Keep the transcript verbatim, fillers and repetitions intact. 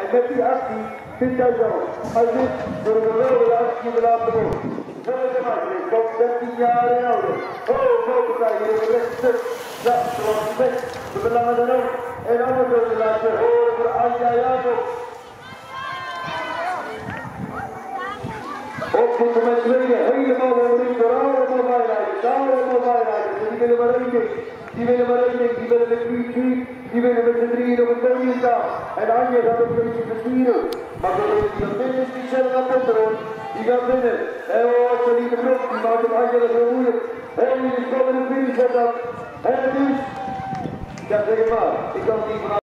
En met die actie vindt hij zo. Hij wint door een geweldige actie te laten worden. Volgende Martin komt zestien jaar en ouder. Oh, motorrij hier op het rechtstuk. Ja, zoals het best. We belangen dan ook. En anders zullen laten horen voor Anja Jacob. Op dit moment tweede, helemaal overeen door allemaal bijrijders, allemaal bijrijders. En die willen maar één ding, die willen maar één ding, die willen de Q Q, die willen met z'n drieën op het podium staan. En Anja gaat ook een beetje versieren. Maar zo is die dat binnen is, die zelf gaat binnen, die gaat binnen. En oh, zo niet de brug, die maakt het Anja dat heel moeilijk. En die is gewoon in de finish, en dat, en het is, ja zeg maar, ik kan het niet vanuit.